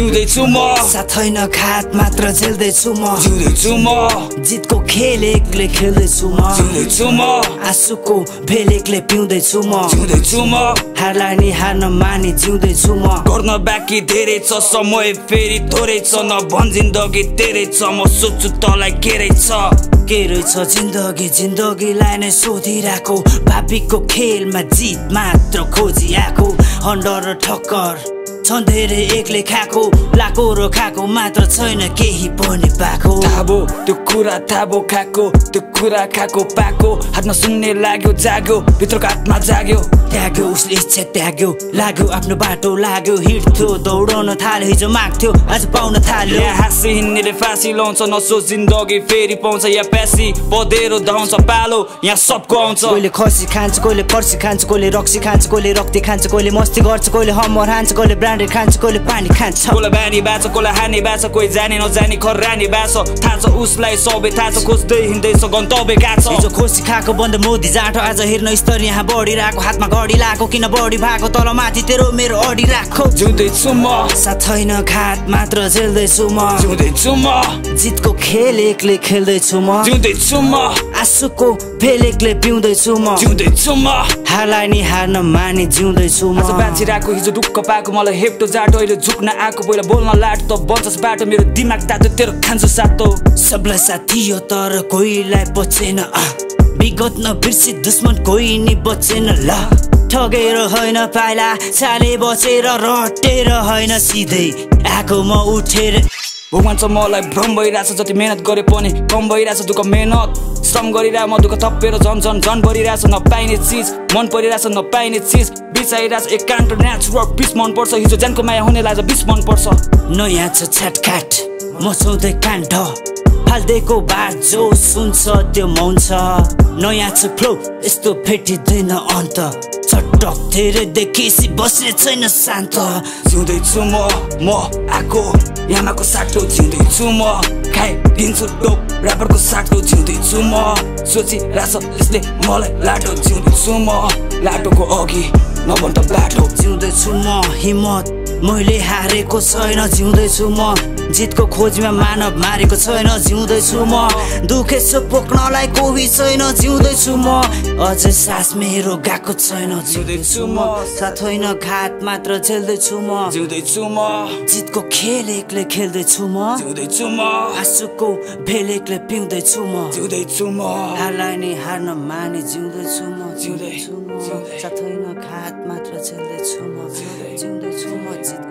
जिउँदैछु म साथ छैन घात मात्र झेल्दैछु म जिउँदैछु म जितको खेल एक्लै खेल्दैछु म जिउँदैछु म आँसुको भेल एक्लै पिउँदैछु म जिउँदैछु म हारलाई नि हार्न मानि जिउँदैछु म गर्न बाँकी धेरै छ समय फेरि थोरै छ न भन् जिन्दगी तेरै छ म सोध्छु तँलाई के रहेछ के रहेछ जिन्दगीलाई नै सोधिरहेको भाबीको खेलमा जित मात्र खोजिआएको हन्डर र ठक्कर छन् धेरै एक्लै खाएको लाको र खाएको मात्र छैन केही पनि पाएको थाबो त्यो कुरा थाबो खाएको त्यो कुरा खाएको पाएको हातमा सुन्ने लाग्यो जाग्यो भित्रको आत्मा जाग्यो त्याग्यो उसले इच्छा त्याग्यो लाग्यो आफ्नो बाटो लाग्यो हिँड्थ्यो दौडाउन थाल्यो हिजो माग्थ्यो आज पाउन थाल्यो यहाँ हाँसी हिँड्नेले फाँसी लाउँछ नसोच जिन्दगी फेरि पाउँछ यहाँ प्यासी बदेरो धाउँछ पालो यहाँ सबको आउँछ कोहीले खसी खान्छ कोहीले पर्सी खान्छ कोहीले रक्सी खान्छ कोहीले रक्ती खान्छ कोहीले मस्ती गर्छ कोहीले हमर हान्छ कोहीले ब्रान्डेड खान्छ कोहीले पानी खान्छ कोहीलाई बानी बाँच्छ कोहीलाई हानी बाँच्छ कोही जाने नजाने खरानी बाँच्छ थाहा छ उसलाई सबै थाहा छ खोज्दै हिँड्दैछ गन्तव्य गएको छ हिजो खोसी खाएको बन्द मोदी जाँटो आज हेर्न स्तर यहाँ बढिरहेको हातमा घडी लाएको किन बढी भएको तल माथि तेरो मेरो अडी राखो जिउँदैछु म साथ छैन घात मात्र झेल्दैछु म जिउँदैछु म जितको खेल एक्लै खेल्दैछु म जिउँदैछु म आँसुको भेल एक्लै पिउँदैछु म जिउँदैछु म हारलाई नि हार्न मानि जिउँदैछु म आज बाँचिरहेको हिजो ढुक्क पाएको मलाई हेप्टो जाटो अहिले झुक्न आएको पहिला बोल्न लाटो त बन्छस् बाटो मेरो दिमाग तातो तेरो खान्छु सातो सबलाई साथ दियो तर कोहीलाई बचेन विगत नबिर्सी दुश्मन कोही नि बचेन ल ठगेर होइन पाइला चाले बचेर रटेर होइन सिधै आएको म उठेर भगवान छ मलाई भ्रम भइरहेछ जति मेहनत गरे पनि कम भइरहेछ दुःख मेहनत श्रम गरिरहेको म दुःख थपेर झन भरिरहेछ नपाइने चिज मन परिरहेछ नपाइने चिज बिचाइरहेछ एकान्त नेचुरल पिस मनपर्छ हिजो ज्यानको माया हुने लाज बिस मनपर्छ नयाँ छ छाटकाट मचाउँदै काण्ड फाल्दैको बात जो सुन्छ त्यो मौन छ नयाँ छ फ्लो यस्तो भेटिँदैन अन्त चटक धेरै देखिसी बस्ने छैन शान्त जिउँदैछु म आको यामाको साटो जिउँदैछु म खाइदिन्छु टोप ऱ्यापरको साटो जिउँदैछु म सोचिरहेछ यसले मलाई लाटो जिउँदैछु म लाटोको अघि नभन् त बाटो जिउँदैछु म हिम्मत मैले हारेको छैन जिउँदैछु म जितको खोजमा मानव मारेको छैन जिउँदैछु म दुखेछु पोख्नलाई कोही छैन जिउँदैछु म अझै सास मेरो गएको छैन जिउँदैछु म साथ होइन घात मात्र झेल्दैछु म जिउँदैछु म जितको खेल एक्लै खेल्दैछु म जिउँदैछु म आँसुको भेल एक्लै पिउँदैछु म जिउँदैछु म हारलाई नि हार्न माने जिउँदैछु म जिउँदैछु साथ होइन घात मात्र झेल्दैछु म जिउँदैछु म जित